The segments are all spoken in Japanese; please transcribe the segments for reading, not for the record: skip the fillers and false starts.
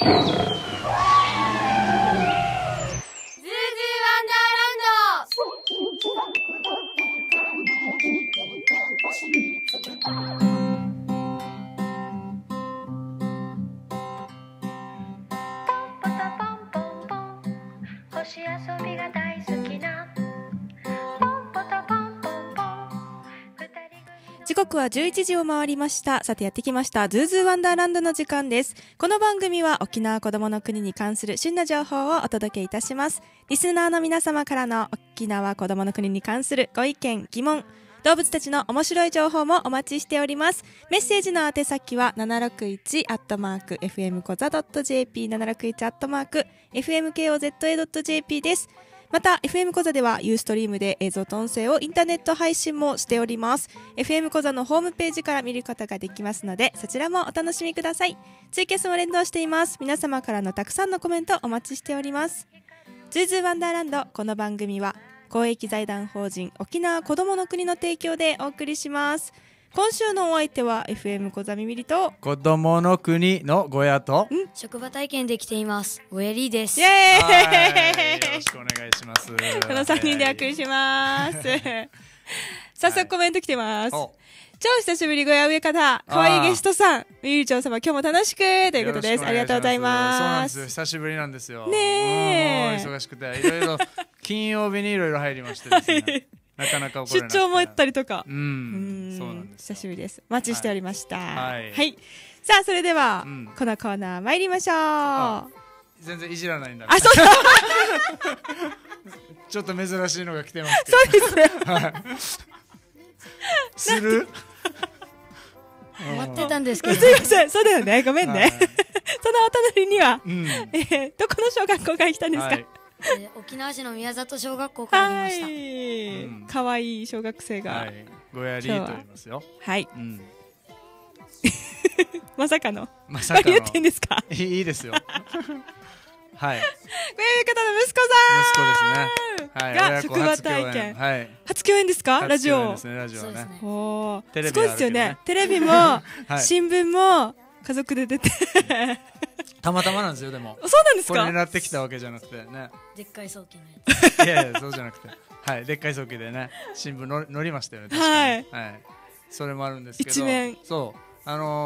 時刻は11時を回りました。さてやってきましたズーズーワンダーランドの時間です。この番組は沖縄こどもの国に関する旬な情報をお届けいたします。リスナーの皆様からの沖縄こどもの国に関するご意見疑問、動物たちの面白い情報もお待ちしております。メッセージの宛先は 761@fmkoza.jp 761@fmkoza.jp です。また FM コザではユーストリームで映像と音声をインターネット配信もしております。 FM コザのホームページから見ることができますので、そちらもお楽しみください。ツイキャスも連動しています。皆様からのたくさんのコメントお待ちしております。ズーズーワンダーランド、この番組は公益財団法人沖縄こどもの国の提供でお送りします。今週のお相手は FM コザミミリと子供の国のゴヤと職場体験できていますゴヤリーです。 イエーイ、 よろしくお願いします。この3人でお送りします早速コメント来てます。超久しぶりゴヤ上方、可愛いゲストさん、ミミリちゃん様今日も楽しくということです。ありがとうございます。 そうなんですよ、久しぶりなんですよ。 ねえ、 忙しくていろいろ金曜日にいろいろ入りましてですねなかなか出張も行ったりとか、 そうなんです。 久しぶりです。お待ちしておりました。 はい、 はい、さあそれでは、このコーナー参りましょう。 全然いじらないんだね。 あ、そうだちょっと珍しいのが来てますけど。そうですねする待ってたんですけど、 すいません、そうだよね、ごめんねそのお隣には、どこの小学校から来たんですか？ 沖縄市の宮里小学校から来ました。 可愛い小学生が、 ゴヤリーと言いますよ。 はい、まさかの何言ってんですか？ いいですよはい、 こういう方の息子さんが職場体験、初共演ですか？ラジオ、 ラジオね。 すごいですよね。テレビも新聞も家族で出てたまたまなんですよ。でもそうなんですか？ これ狙ってきたわけじゃなくてね。 でっかい早期のやついやいや、そうじゃなくて、はい、でっかい早期でね、新聞載りましたよね。確かに、はい、それもあるんですけど、 一面、 そう、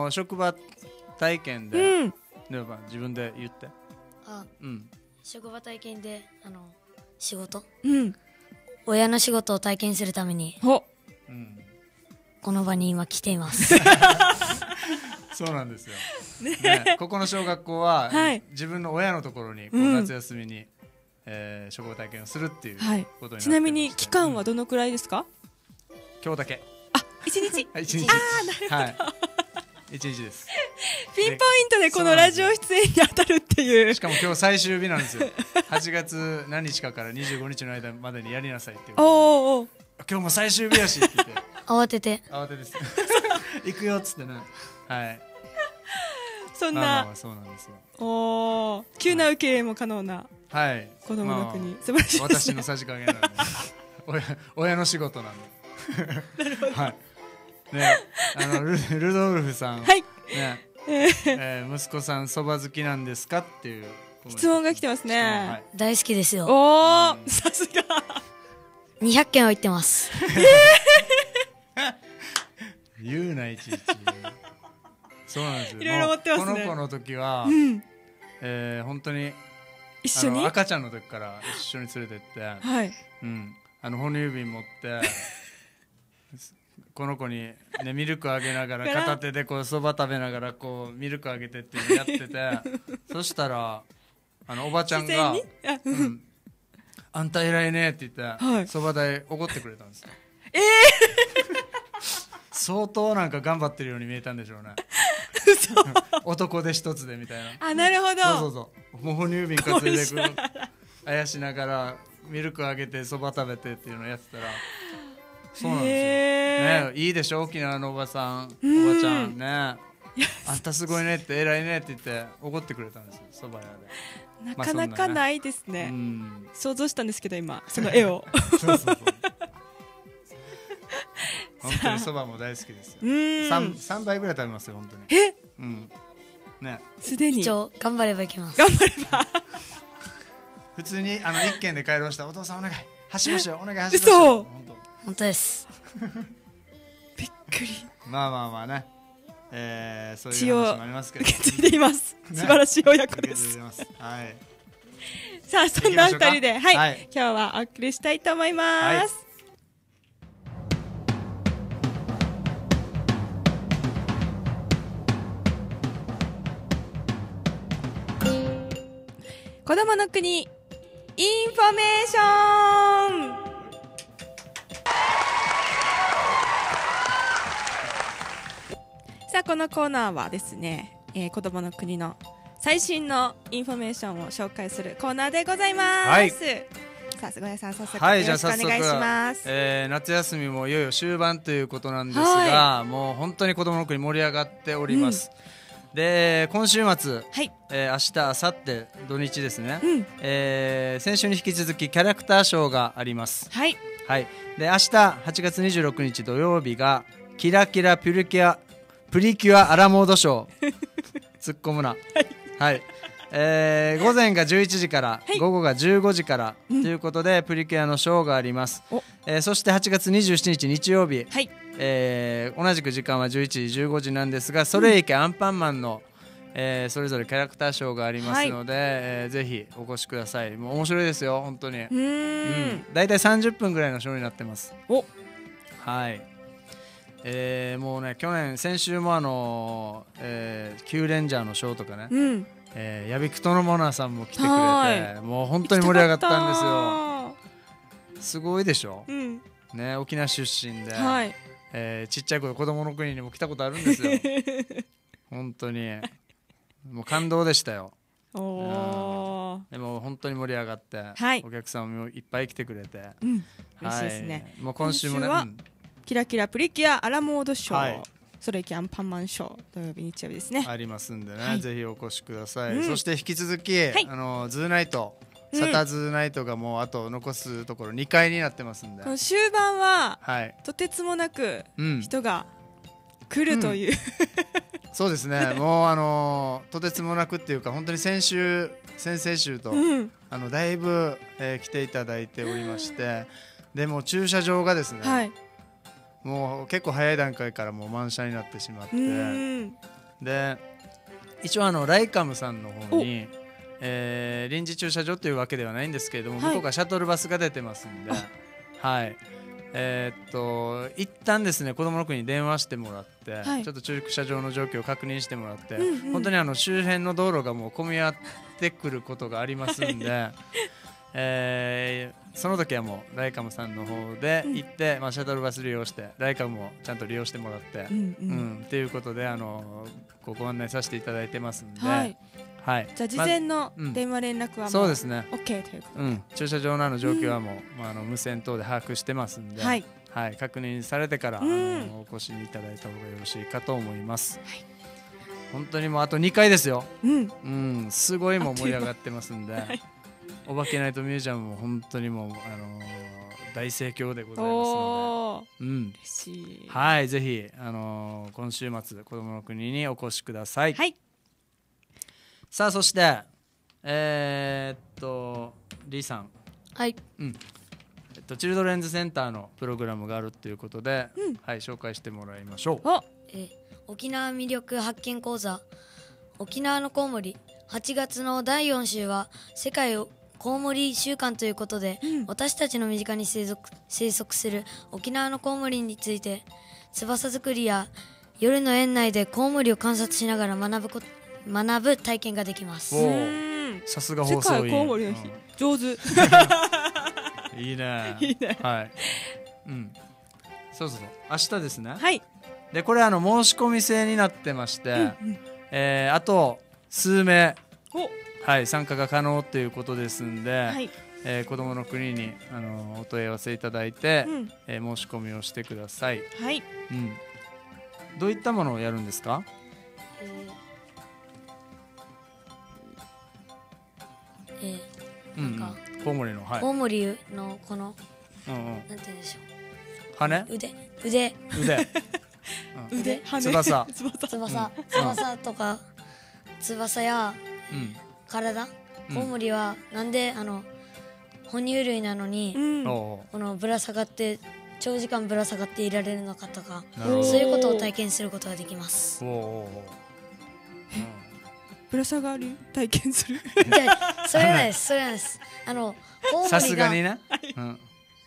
職場体験で、自分で言って、 職場体験で仕事、親の仕事を体験するためにこの場に今来ていますそうなんですよ、ここの小学校は、自分の親のところに夏休みに、職場体験をするっていうことになってます。 ちなみに期間はどのくらいですか？ 今日だけ。 1日 1日、 なるほど、 1日です。 ピンポイントでこのラジオ出演に当たるっていう。 しかも今日最終日なんですよ8月何日かから25日の間までにやりなさいっていう。 今日も最終日やしって言って慌ててです行くよっつってね。はい、 そんな、 そうなんですよ。 急な受け入れも可能な子供の国、素晴らしいですね。 私のさじ加減なんで親の仕事なんでなるほど、 ね、ルドルフさん、 はい、 息子さんそば好きなんですかっていう質問が来てますね。 大好きですよ。 さすが 200件は言ってます言うないちいちそうなんですよ。 いろいろ持ってますね。 この子の時は、本当に一緒に赤ちゃんの時から一緒に連れてって、哺乳瓶持ってこの子に、ね、ミルクあげながら片手でこうそば食べながらこうミルクあげてっていうのやっててそしたらおばちゃんがあんた偉いねって言ってそば代おごってくれたんですよ。相当なんか頑張ってるように見えたんでしょうね男で一つでみたいな。 なるほど。 そうもう哺乳瓶担いでくるあやしながらミルクあげてそば食べてっていうのをやってたら、そうなんですよ、ね、いいでしょ沖縄のおばさん、おばちゃんね、あんたすごいねって偉いねって言っておごってくれたんですよ、そば屋で。 なかなかないですね、想像したんですけど今その絵をそう本当にそばも大好きですよ。3杯ぐらい食べますよ本当に。 ね、 すでに一応頑張ればいけます。 頑張れば普通に一軒で帰ろうしたらお父さんお願い走りましょうお願い走りましょう。 そう本当です。 びっくり。 まあまあまあね、そういう話もありますけど、 受け継いでいます。素晴らしい親子です。 はい。 さあそんな二人で、はい、 はい、 今日はお送りしたいと思います。子供の国インフォメーション。さあこのコーナーはですね、子供の国の最新のインフォメーションを紹介するコーナーでございます。はい、さあ菅谷さん早速よろしくお願いします。 夏休みもいよいよ終盤ということなんですが、もう本当に子供の国盛り上がっております。で今週末、はい、明日明後日土日ですね、先週に引き続きキャラクターショーがあります。はい、はい、で明日8月26日土曜日がキラキラプリキュアアラモードショー突っ込むな。はい、午前が11時から、午後が15時からということで、プリキュアのショーがあります。そして8月27日日曜日、はい、同じく時間は11時15時なんですが、それいけアンパンマンの、それぞれキャラクターショーがありますので、ぜひお越しください。もう面白いですよ本当に。だいたい30分ぐらいのショーになってます。はい、もうね先週もキューレンジャーのショーとかね、ヤビクトのモナさんも来てくれて、もう本当に盛り上がったんですよ。すごいでしょ、ね、沖縄出身で、はい、ちっちゃい頃子供の国にも来たことあるんですよ本当にもう感動でしたよ。でも本当に盛り上がって、はい、お客さんもいっぱい来てくれて、 嬉しいですね。 もう今週もね、 キラキラプリキュアアラモードショー、はい、それいけアンパンマンショー土曜日日曜日ですね、 ありますんでね、はい、ぜひお越しください。そして引き続き、はい、ズーナイト、サタズーナイトがもうあと残すところ2回になってますんで、 終盤は、はい、とてつもなく人が来るという、 そうですね、もうとてつもなくっていうか本当に先々週と、だいぶ、来ていただいておりまして、でも駐車場がですね、はい、もう結構早い段階からもう満車になってしまって、で一応ライカムさんの方に、臨時駐車場というわけではないんですけれども、はい、向こうからシャトルバスが出てますんで、はい、一旦ですね子供の国に電話してもらって、はい、ちょっと駐車場の状況を確認してもらって、本当に周辺の道路がもう混み合ってくることがありますんで、その時はもうライカムさんの方で行って、シャトルバス利用してライカムをちゃんと利用してもらって、っていうことでご案内させていただいてますんで、はいはい、じゃあ事前の電話連絡はもう、 そうですね、 OK ということで、 駐車場の状況はもう、無線等で把握してますんで、はいはい、確認されてから、お越しいただいた方がよろしいかと思います。はい、本当にもうあと2回ですよ。すごいもう盛り上がってますんで、はい、お化けナイトミュージアムも本当にもう、大盛況でございますので、嬉しい。はい、ぜひ、今週末子どもの国にお越しください。はい、さあそしてリーさん、はい、チルドレンズセンターのプログラムがあるということで、はい、紹介してもらいましょう。 沖縄魅力発見講座沖縄のコウモリ、8月の第4週は世界コウモリ週間ということで、私たちの身近に生息する沖縄のコウモリについて翼作りや夜の園内でコウモリを観察しながら学ぶ体験ができます。 さすが放送委員、世界コウモリの日、 上手いいねいいね、はい、そう明日ですね。はい、でこれ申し込み制になってまして、あと数名、はい、参加が可能ということですんで、はい、子どもの国にお問い合わせいただいて、申し込みをしてください。はい、どういったものをやるんですか？なんかコウモリの、 コウモリのこの、なんて言うんでしょう、 羽、 腕羽、 翼とか翼やうん体、コウモリはなんで哺乳類なのに、 おうこのぶら下がって長時間ぶら下がっていられるのかとか、 なるほどそういうことを体験することができますおうおうおうぶら下がり体験するじゃあそれなんですそれなんですコウモリがさすがにね、うん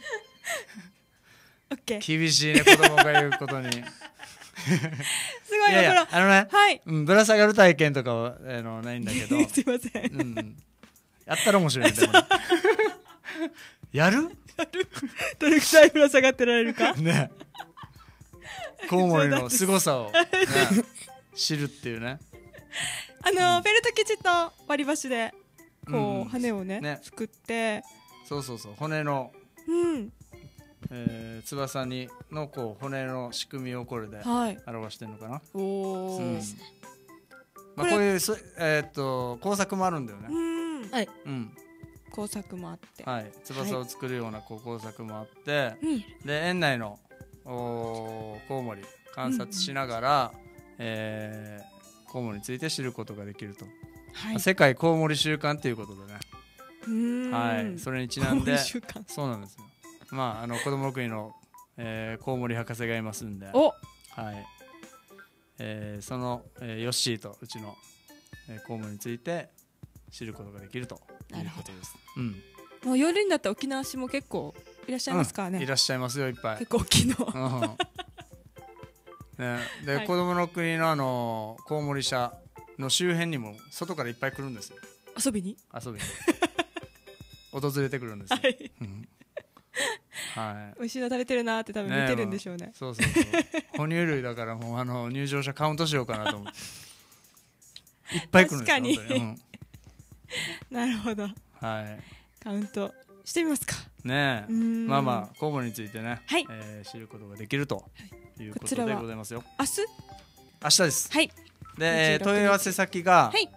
オッケー。 厳しいね子供が言うことにすごいいやいやわこのね、 はいうん、ぶら下がる体験とかはないんだけどすいません。 うんやったら面白いねでもねやるどれくらいぶら下がってられるか。 ねコウモリの凄さを、ね、知るっていうねフェルト生地と割り箸でこう羽をねね作って、 そう骨の、 うん翼のこう骨の仕組みをこれではい表してるのかな、 おお、 うんまあ、 これこういう工作もあるんだよね、 はいうん工作もあって、 はい、翼を作るようなこう工作もあって、 うんで園内のコウモリ観察しながら、コウモリについて知ることができると、 はい世界コウモリ週間ということでね、 うーんはい、それにちなんでコウモリ週間そうなんですよ。まあ子供の国の、コウモリ博士がいますんで、 おはいその、ヨッシーとうちの、コウモリについて知ることができるということです。うんもう夜になった沖縄市も結構いらっしゃいますからね、 いらっしゃいますよいっぱい。 結構大きいのうんね、で、 はい子供の国のコウモリ社の周辺にも外からいっぱい来るんですよ、 遊びに遊びに訪れてくるんですよ、 はいうんはい美味しいの食べてるなーって多分見てるんでしょうねそう哺乳類だからもう入場者カウントしようかなと思っていっぱい来るんですよ確かに本当に、 なるほどはいカウントしてみますか。 ねえうーんまあまあコウモリについてね、 はい知ることができるということでこちらはございますよ。 明日明日です。 はいで、 26 問い合わせ先が、 はい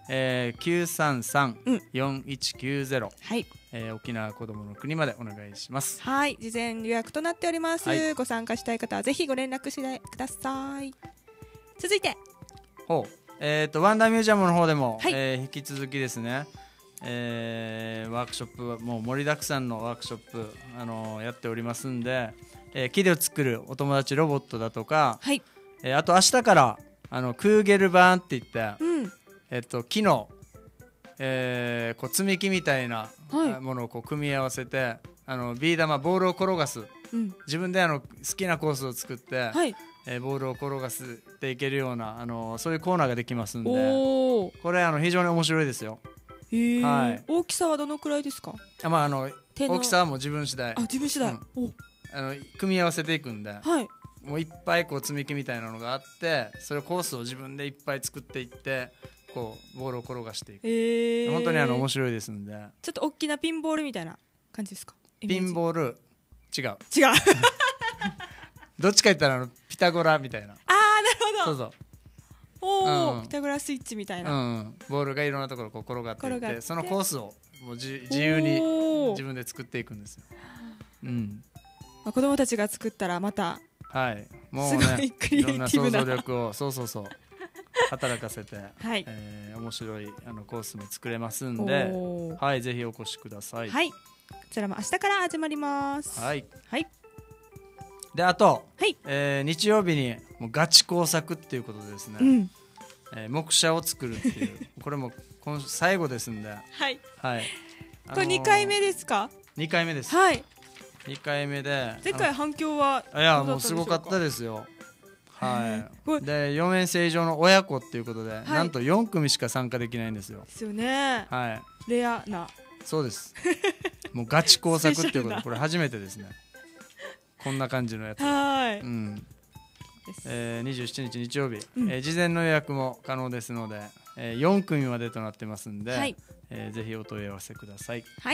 933-4190、 はい沖縄こどもの国までお願いします。 はい事前予約となっております、 はいご参加したい方はぜひご連絡してください。続いてほうワンダーミュージアムの方でも、 はい引き続きですね、ワークショップはもう盛りだくさんのワークショップ、やっておりますんで、木で作るお友達ロボットだとか、 はいあと明日からクーゲルバーンって言って、 うん木の、こう積み木みたいなはいものをこう組み合わせてビー玉ボールを転がす、 うん自分で好きなコースを作って、 はいボールを転がしていけるようなそういうコーナーができますんで、 おおこれ非常に面白いですよ。 へえ、 はい大きさはどのくらいですか。 まあ手の大きさはもう自分次第あ自分次第、 組み合わせていくんで、 はいもういっぱいこう積み木みたいなのがあってそれコースを自分でいっぱい作っていってこうボールを転がしていく、本当に面白いですんで。 ちょっと大きなピンボールみたいな感じですか。 ピンーボール違うル違うどっちか言ったらピタゴラみたいなああなるほどそうおお、 うんピタゴラスイッチみたいな、 ボールがいろんなところこう転がっていっ転がっててそのコースをもう自由におー自分で作っていくんですよ。うんまあ、子供たちが作ったらまたはいもうすごねいクリエイテいろんなィブな想像力をそう働かせて、 はい面白いコースも作れますんで、 おーはいぜひお越しください。 はいこちらも明日から始まりますはいはいであと、 はい日曜日にもうガチ工作っていうことでですね、 うん木車を作るっていうこれも今週最後ですんで、 はいはい、 これ2回目ですか。 2回目です。 はい 2回目で前回反響はどういやだったんでしょうもうすごかったですよ。はこれい。で4年生以上の親子っていうことで、 いなんと4組しか参加できないんですよ。 ですよね、 はい。 レアなそうです。もうガチ工作っていうこスペシャルなとこれ初めてですね。こんな感じのやつ。 はい、 うん。 です 27日日曜日、 うん事前の予約も可能ですので、4組までとなってますんで、 はいぜひお問い合わせください。 はい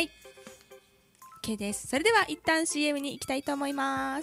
OK です。それでは一旦 CM に行きたいと思います。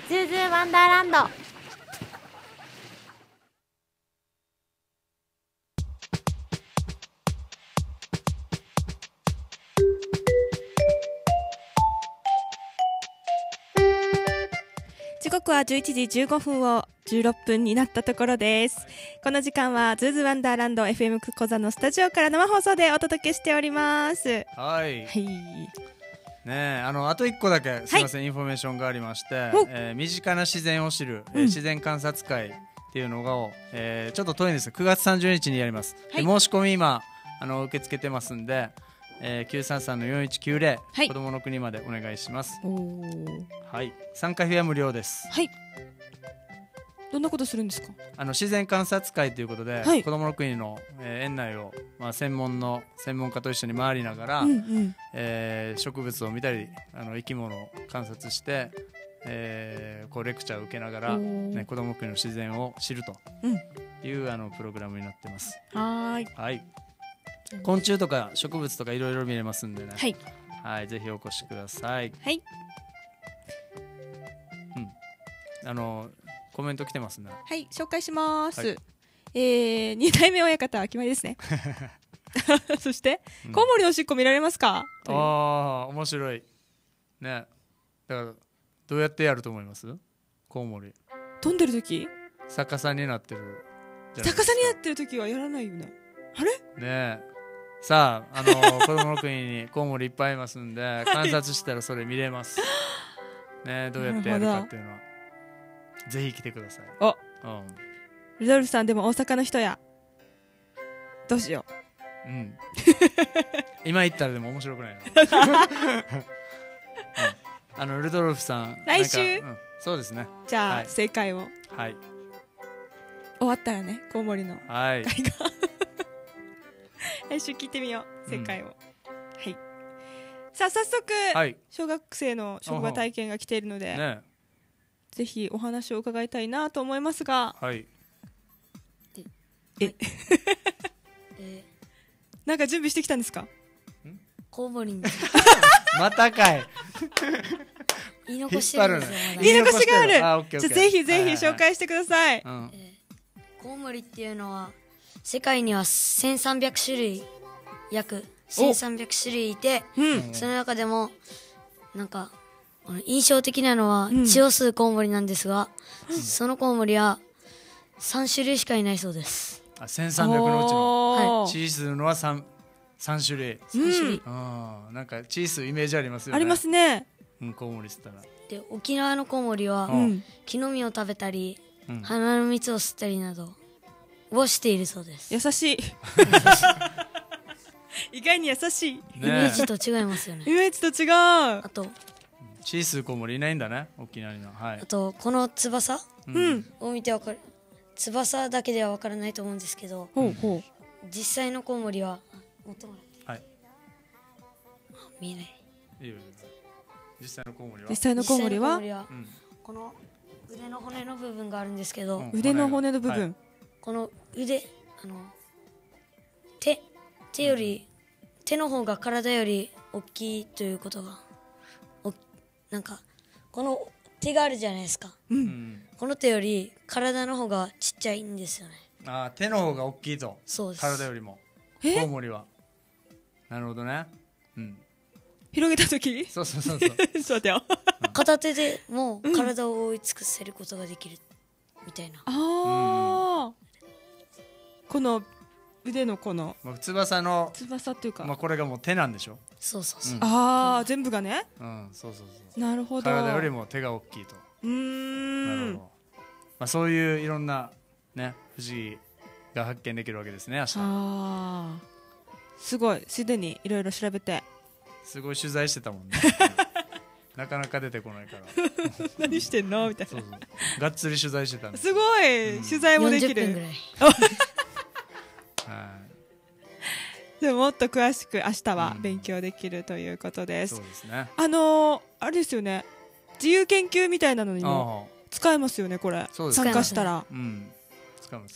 ズーズーワンダーランド。 時刻は11時15分を16分になったところです。この時間はズーズーワンダーランド FM コザのスタジオから生放送でお届けしております。 はい。 はい。 ね、あと1個だけすみません、インフォメーションがありまして、身近な自然を知る、自然観察会っていうのを、ちょっと遠いんです。9月30日にやります。申し込み今受け付けてますんで、933-4190、 はい、 子どもの国までお願いします。はい、参加費は無料です。 はい。どんなことするんですか？ 自然観察会ということで、 はい、 子どもの国の、園内を、専門家と一緒に回りながら、植物を見たり生き物を観察して、こうレクチャーを受けながら、ね、子どもの国の自然を知るという、プログラムになってます。はい。昆虫とか植物とかいろいろ見れますんでね。はい。はい、ぜひお越しください。はい。コメント来てますね。 はい、紹介します。はい、2代目親方は決まりですね。そして、コウモリのおしっこ見られますか？ ああ、面白い。ね。だからどうやってやると思います？コウモリ。 飛んでる時？ 逆さになってる。 逆さになってる時はやらないよね。あれ？ ねえ。さあ、子供の国にコウモリいっぱいいますんで、観察したらそれ見れます。ね、どうやってやるかっていうのはぜひ来てください。 ルドルフさんでも大阪の人や。どうしよう。 今言ったらでも面白くないな。ルドルフさん来週、 そうですね。 じゃあ、正解を。 はい。 終わったらね、コウモリの会が来週聞いてみよう、正解を。はい。さあ、早速、小学生の職場体験が来ているので、ぜひお話を伺いたいなと思いますが、なんか準備してきたんですか？ コウモリにまたかい。 言い残しがある。 言い残しがある。じゃあぜひぜひ紹介してください。 コウモリっていうのは世界には1300種類、約1300種類いて、その中でもなんか印象的なのは血を吸うコウモリなんですが、そのコウモリは3種類しかいないそうです。 1300のうちの血吸うのは3種類。なんか血吸うイメージありますよね。 ありますね。 コウモリ吸ったら。 で、沖縄のコウモリは木の実を食べたり、花の蜜を吸ったりなどをしているそうです。 優しい。意外に優しい。 イメージと違いますよね。 イメージと違う。 あと血吸うコウモリいないんだね、沖縄には。 あとこの翼を見てわかる。翼だけではわからないと思うんですけど、実際のコウモリは見えない。 実際のコウモリはこの腕の骨の部分があるんですけど、 腕の骨の部分、 この腕、手より手の方が体より大きいということが、なんかこの手があるじゃないですか、この手より体の方がちっちゃいんですよね。 手の方が大きいと。 そうです。 体よりもコウモリは。なるほどね。 広げた時、 そうそう待てよ。 片手でも体を覆い尽くせることができるみたいな。 この腕のこの翼っていうか、 これがもう手なんでしょ。 そうそうそう。 全部がね。 そう。 なるほど。 体よりも手が大きいと。なるほど。そういういろんなね、不思議が発見できるわけですね、明日。 すごい、すでにいろいろ調べて。 すごい取材してたもんね。なかなか出てこないから。 何してんのみたいな。 がっつり取材してたんです。 すごい、取材もできる。 40分ぐらい。 でももっと詳しく明日は勉強できるということです。 そうですね。 あれですよね。自由研究みたいなのにも使えますよね、これ。参加したら。 使います。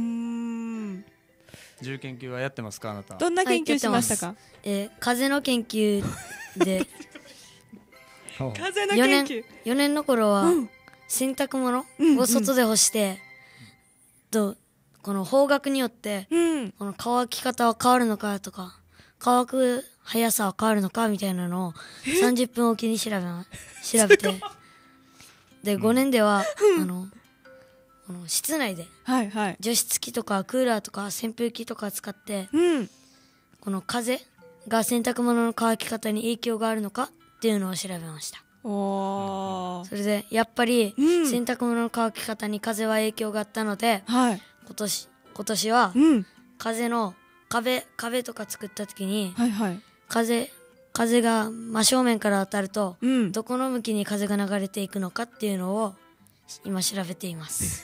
自由研究はやってますか、あなた。 どんな研究しましたか？ 風の研究で。 風の研究。 4年の頃は洗濯物うんうんを外で干して、この方角によってうんこの乾き方は変わるのかとか乾く速さは変わるのかみたいなのを30分おきに調べてで5年ではこの室内ではいはい除湿機とかクーラーとか扇風機とか使ってうんこの風が洗濯物の乾き方に影響があるのかっていうのを調べました。 おーそれでやっぱりうん洗濯物の乾き方に風は影響があったのではい今年はうん風の壁とか作った時にはいはい風が真正面から当たるとうんどこの向きに風が流れていくのかっていうのを今調べています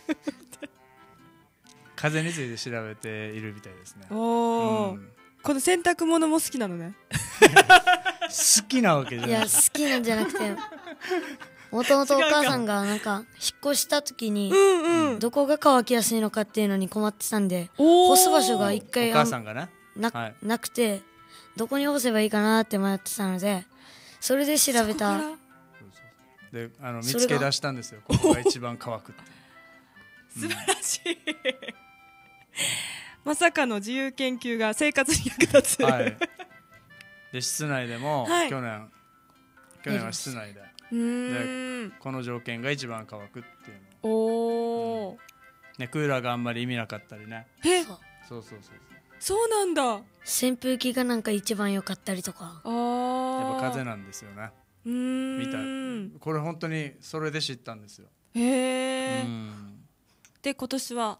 風について調べているみたいですね。 おーうんこの洗濯物も好きなのね好きなわけじゃない。 いや好きなんじゃなくてもともとお母さんがなんか引っ越した時にうんうんどこが乾きやすいのかっていうのに困ってたんでおー干す場所が一お回母さんがね。はいなくてどこに干せばいいかなって迷ってたのでそれで調べたそこかで見それがつけ出したんですよ。ここが一番乾くって。 ら素晴らしいまさかの自由研究が生活に役立つ、 はい。で室内でも、 はい去年は室内でうーんこの条件が一番乾くっていうの。 おーね、クーラーがあんまり意味なかったりね。 えそうそうそうなんだ扇風機がなんか一番良かったりとかあーやっぱ風なんですよね。 うーんみたい。これ本当にそれで知ったんですよ。 へえ、 うんで今年は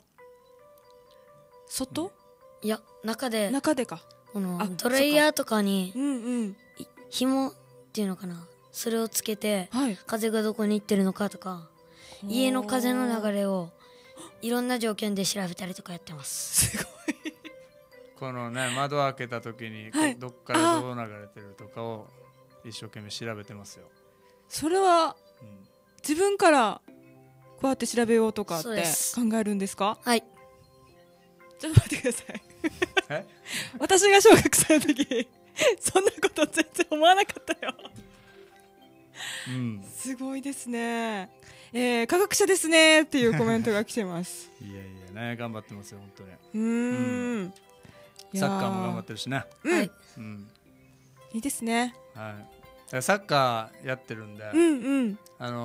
外、 いや中で中でかこのあドライヤーとかにうんうん紐っていうのかなそれをつけてはい風がどこに行ってるのかとか家の風の流れをいろんな条件で調べたりとかやってますすごいこのね窓を開けた時に、 はいどっからどう流れてるとかを一生懸命調べてますよ。 それはうん自分からこうやって調べようとかってそうです考えるんですか？ はいちょっと待ってくださいえ私が小学生の時そんなこと全然思わなかったようん、 すごいですね、科学者ですねっていうコメントが来てますいやいやね頑張ってますよ本当に。 うーんサッカーも頑張ってるしね。 はいうんいいですねはい。だからサッカーやってるんで、 うんうん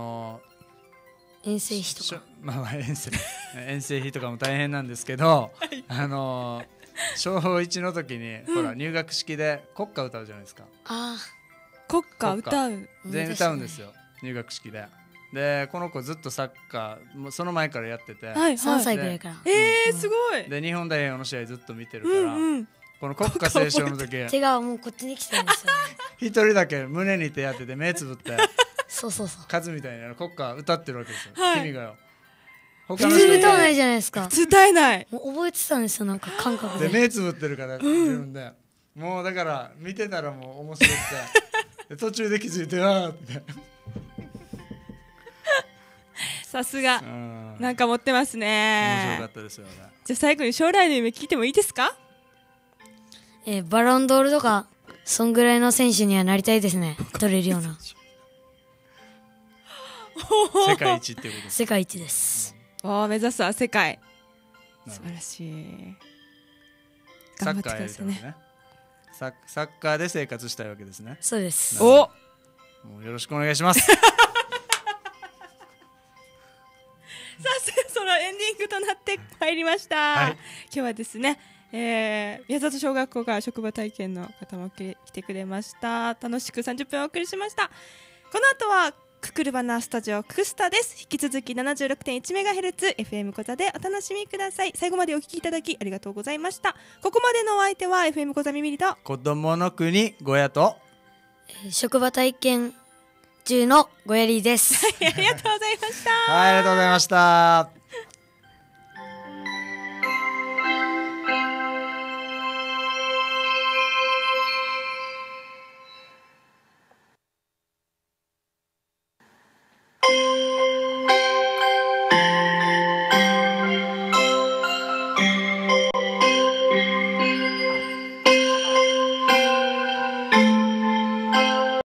遠征費とかまあ遠征費とかも大変なんですけど、小1の時に、ほら入学式で国歌歌うじゃないですか。 あ国歌国歌歌う全員歌うんですよ入学式で。でこの子ずっとサッカーもうその前からやってて、 はいはい 3歳ぐらいからすごいで日本代表の試合ずっと見てるうから、 んうんこの国歌斉唱の時手がもうこっちに来てるんですよね一人だけ胸に手当てて目つぶってそうそうそうカズみたいに国歌歌ってるわけですよ、 はい君がよ。 普通他の人歌わないじゃないですか伝えないもう覚えてたんですよなんか感覚でで目つぶってるから自分で、もうだから見てたらもう面白くてで途中で気づいてあーってさすがうんなんか持ってます面白かねったですよね。 じゃあ最後に将来の夢聞いてもいいですか？ バロンドールとかそんぐらいの選手にはなりたいですね取れるような世界一っていうことです。 世界一です目指すは世界素なるほど晴らしいサッ頑張ってくださいねカーやりたいわけね。サッカーで生活したいわけですね。 そうですおもうよろしくお願いします。 さあそのエンディングとなってまいりました、 はい今日はですね、宮里小学校から職場体験の方も来てくれました。楽しく30分お送りしました。この後はククルバナースタジオククスタです。引き続き 76.1MHz FM コザでお楽しみください。最後までお聞きいただきありがとうございました。ここまでのお相手は FM コザミミリと子供の国ゴヤと職場体験中のごやりですありがとうございました。 はいありがとうございました。